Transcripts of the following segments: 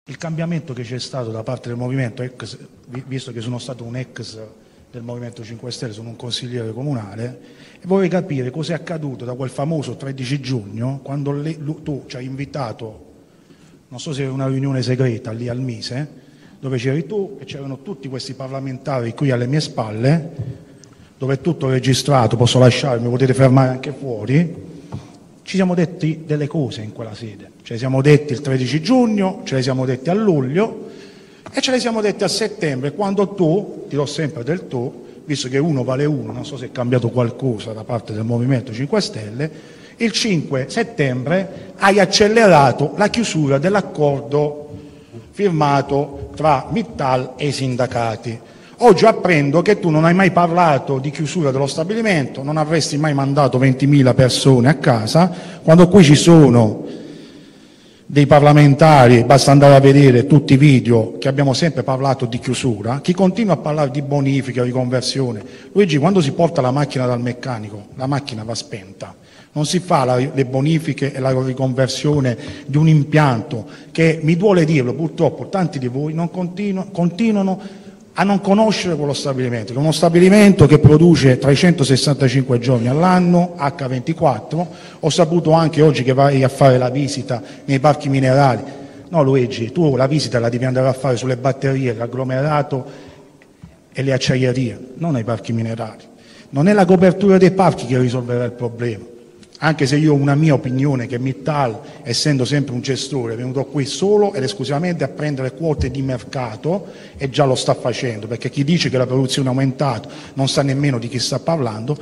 Il cambiamento che c'è stato da parte del movimento, visto che sono stato un ex del Movimento 5 Stelle, sono un consigliere comunale, e vorrei capire cosa è accaduto da quel famoso 13 giugno, quando tu ci hai invitato, non so se era una riunione segreta lì al Mise, dove c'eri tu e c'erano tutti questi parlamentari qui alle mie spalle, dove è tutto registrato, posso lasciarmi, potete fermare anche fuori. Ci siamo detti delle cose in quella sede, ce le siamo detti il 13 giugno, ce le siamo detti a luglio e ce le siamo detti a settembre, quando tu, ti do sempre del tu, visto che uno vale uno, non so se è cambiato qualcosa da parte del Movimento 5 Stelle, il 5 settembre hai accelerato la chiusura dell'accordo firmato tra Mittal e i sindacati. Oggi apprendo che tu non hai mai parlato di chiusura dello stabilimento, non avresti mai mandato 20.000 persone a casa, quando qui ci sono dei parlamentari, basta andare a vedere tutti i video che abbiamo sempre parlato di chiusura, chi continua a parlare di bonifica, riconversione. Luigi, quando si porta la macchina dal meccanico, la macchina va spenta. Non si fa le bonifiche e la riconversione di un impianto che, mi duole dirlo, purtroppo tanti di voi non continuano a non conoscere quello stabilimento, che è uno stabilimento che produce 365 giorni all'anno, H24. Ho saputo anche oggi che vai a fare la visita nei parchi minerali. No Luigi, tu la visita la devi andare a fare sulle batterie, l'agglomerato e le acciaierie, non ai parchi minerali. Non è la copertura dei parchi che risolverà il problema. Anche se io ho una mia opinione che Mittal, essendo sempre un gestore, è venuto qui solo ed esclusivamente a prendere quote di mercato e già lo sta facendo, perché chi dice che la produzione è aumentata non sa nemmeno di chi sta parlando.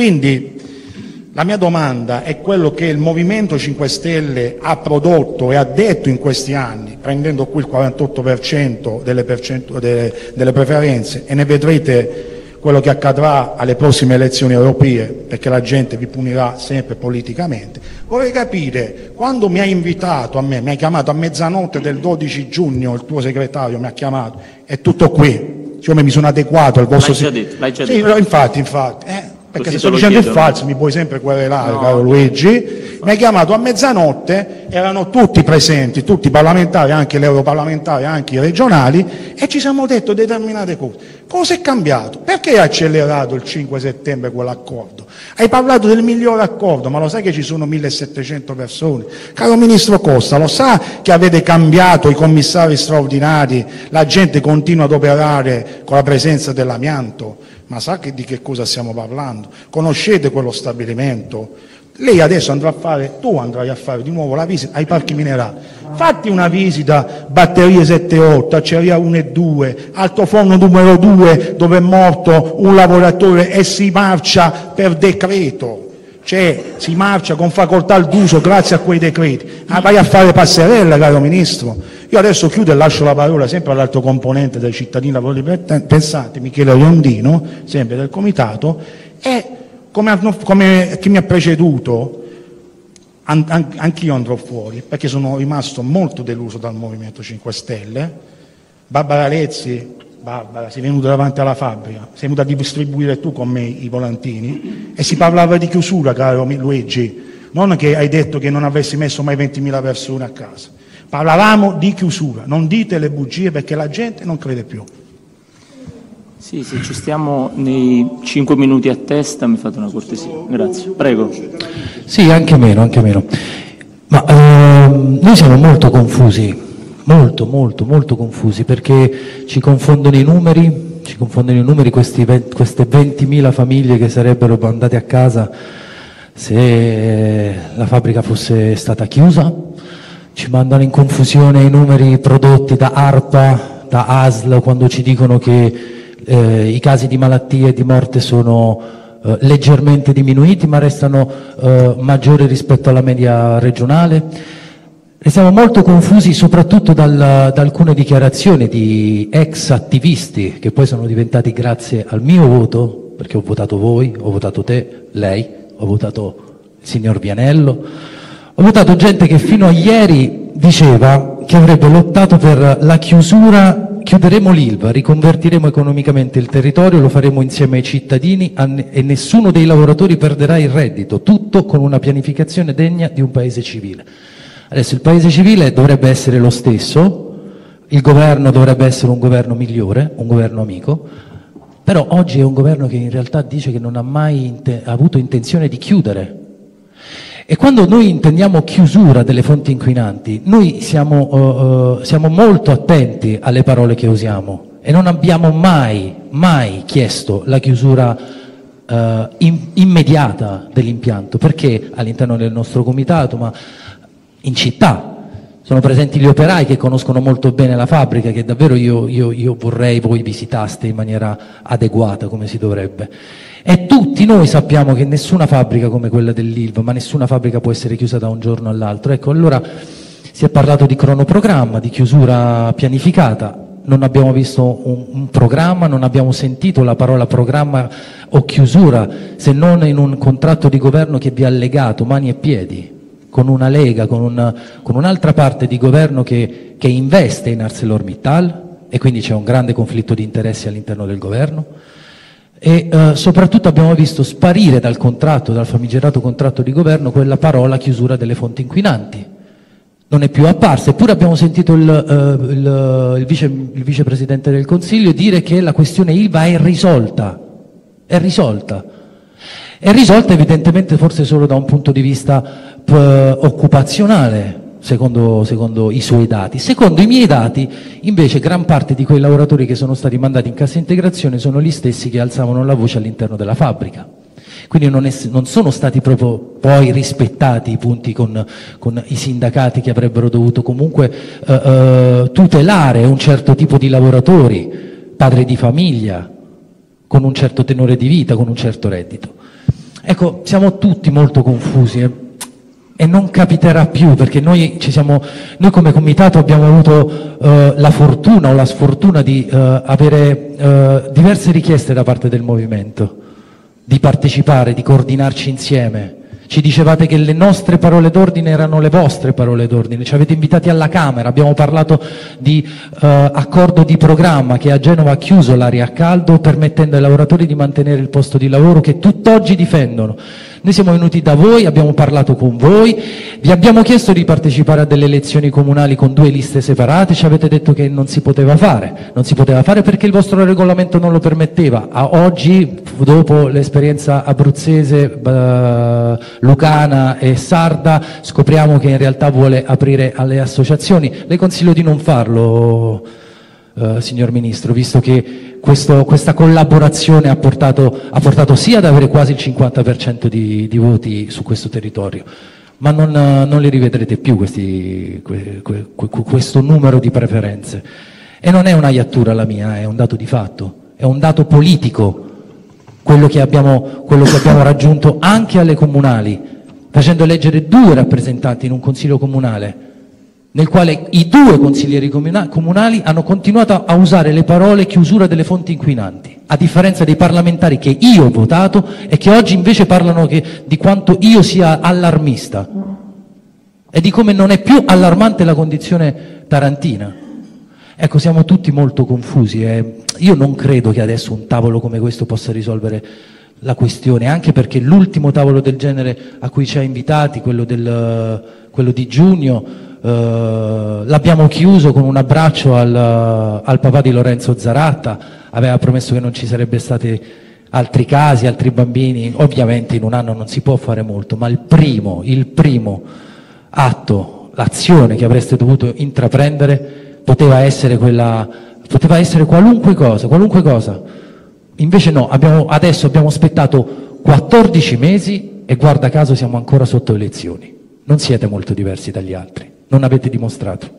Quindi la mia domanda è quello che il Movimento 5 Stelle ha prodotto e ha detto in questi anni, prendendo qui il 48% delle preferenze, e ne vedrete quello che accadrà alle prossime elezioni europee, perché la gente vi punirà sempre politicamente. Vorrei capire, quando mi hai invitato a me, mi hai chiamato a mezzanotte del 12 giugno, il tuo segretario mi ha chiamato, è tutto qui, cioè mi sono adeguato al vostro... L'hai già detto. Sì, infatti, perché se sto dicendo il falso mi puoi sempre querelare, no, caro Luigi. Mi hai chiamato a mezzanotte, erano tutti presenti, tutti i parlamentari, anche gli europarlamentari, anche i regionali, e ci siamo detto determinate cose. Cosa è cambiato? Perché hai accelerato il 5 settembre quell'accordo? Hai parlato del migliore accordo, ma lo sai che ci sono 1700 persone? Caro Ministro Costa, lo sa che avete cambiato i commissari straordinari, la gente continua ad operare con la presenza dell'amianto? Ma sa di che cosa stiamo parlando? Conoscete quello stabilimento? Lei adesso tu andrai a fare di nuovo la visita ai parchi minerali. Fatti una visita, batterie 7-8, acciaieria 1 e 2, altoforno numero 2, dove è morto un lavoratore e si marcia per decreto. Cioè si marcia con facoltà d'uso grazie a quei decreti. Vai a fare passerella, caro Ministro. Io adesso chiudo e lascio la parola sempre all'altro componente dei cittadini lavori pensanti, Michele Riondino, sempre del Comitato, e come chi mi ha preceduto, anch'io andrò fuori, perché sono rimasto molto deluso dal Movimento 5 Stelle. Barbara Lezzi, sei venuta davanti alla fabbrica, sei venuta a distribuire tu con me i volantini e si parlava di chiusura, caro Luigi, non che hai detto che non avresti messo mai 20.000 persone a casa. Parlavamo di chiusura, non dite le bugie perché la gente non crede più. Sì, se ci stiamo nei 5 minuti a testa mi fate una cortesia, grazie. Prego. Sì, anche meno. Ma noi siamo molto confusi, molto confusi, perché ci confondono i numeri, queste 20.000 famiglie che sarebbero andate a casa se la fabbrica fosse stata chiusa. Ci mandano in confusione i numeri prodotti da ARPA, da ASL, quando ci dicono che i casi di malattie e di morte sono leggermente diminuiti, ma restano maggiori rispetto alla media regionale. E siamo molto confusi soprattutto da alcune dichiarazioni di ex attivisti, che poi sono diventati, grazie al mio voto, perché ho votato voi, ho votato te, lei, ho votato il signor Vianello, ho votato gente che fino a ieri diceva che avrebbe lottato per la chiusura, chiuderemo l'Ilva, riconvertiremo economicamente il territorio, lo faremo insieme ai cittadini e nessuno dei lavoratori perderà il reddito, tutto con una pianificazione degna di un paese civile. Adesso il paese civile dovrebbe essere lo stesso, il governo dovrebbe essere un governo migliore, un governo amico, però oggi è un governo che in realtà dice che non ha mai avuto intenzione di chiudere. E quando noi intendiamo chiusura delle fonti inquinanti, noi siamo molto attenti alle parole che usiamo e non abbiamo mai chiesto la chiusura immediata dell'impianto, perché all'interno del nostro comitato, ma in città, sono presenti gli operai che conoscono molto bene la fabbrica, che davvero io vorrei voi visitaste in maniera adeguata, come si dovrebbe. E tutti noi sappiamo che nessuna fabbrica come quella dell'Ilva, ma nessuna fabbrica può essere chiusa da un giorno all'altro. Ecco, allora si è parlato di cronoprogramma, di chiusura pianificata, non abbiamo visto un programma, non abbiamo sentito la parola programma o chiusura, se non in un contratto di governo che vi ha legato mani e piedi, con una lega, con un'altra parte di governo che investe in ArcelorMittal, e quindi c'è un grande conflitto di interessi all'interno del governo. E soprattutto abbiamo visto sparire dal contratto, dal famigerato contratto di governo, quella parola chiusura delle fonti inquinanti. Non è più apparsa, eppure abbiamo sentito il vicepresidente del Consiglio dire che la questione Ilva è risolta. È risolta. È risolta evidentemente forse solo da un punto di vista occupazionale, secondo i suoi dati. Secondo i miei dati, invece, gran parte di quei lavoratori che sono stati mandati in cassa integrazione sono gli stessi che alzavano la voce all'interno della fabbrica. Quindi non sono stati proprio poi rispettati i punti con i sindacati che avrebbero dovuto comunque tutelare un certo tipo di lavoratori, padri di famiglia, con un certo tenore di vita, con un certo reddito. Ecco, siamo tutti molto confusi e non capiterà più, perché noi come comitato abbiamo avuto la fortuna o la sfortuna di avere diverse richieste da parte del movimento, di partecipare, di coordinarci insieme. Ci dicevate che le nostre parole d'ordine erano le vostre parole d'ordine, ci avete invitati alla Camera, abbiamo parlato di accordo di programma che a Genova ha chiuso l'area a caldo, permettendo ai lavoratori di mantenere il posto di lavoro che tutt'oggi difendono. Noi siamo venuti da voi, abbiamo parlato con voi, vi abbiamo chiesto di partecipare a delle elezioni comunali con 2 liste separate, ci avete detto che non si poteva fare, perché il vostro regolamento non lo permetteva. A oggi, dopo l'esperienza abruzzese, lucana e sarda, scopriamo che in realtà vuole aprire alle associazioni. Le consiglio di non farlo, signor Ministro, visto che questa collaborazione ha portato sia ad avere quasi il 50% di voti su questo territorio, ma non li rivedrete più questo numero di preferenze. E non è una iattura la mia, è un dato di fatto, è un dato politico, quello che abbiamo raggiunto anche alle comunali, facendo eleggere 2 rappresentanti in un consiglio comunale, nel quale i 2 consiglieri comunali hanno continuato a usare le parole chiusura delle fonti inquinanti, a differenza dei parlamentari che io ho votato e che oggi invece parlano di quanto io sia allarmista e di come non è più allarmante la condizione tarantina. Ecco, siamo tutti molto confusi e io non credo che adesso un tavolo come questo possa risolvere la questione, anche perché l'ultimo tavolo del genere a cui ci ha invitati, quello di giugno, l'abbiamo chiuso con un abbraccio al papà di Lorenzo Zaratta, aveva promesso che non ci sarebbe stati altri casi, altri bambini. Ovviamente in un anno non si può fare molto, ma il primo atto, l'azione che avreste dovuto intraprendere poteva essere qualunque cosa. Invece no, adesso abbiamo aspettato 14 mesi e guarda caso siamo ancora sotto elezioni. Non siete molto diversi dagli altri. Non avete dimostrato.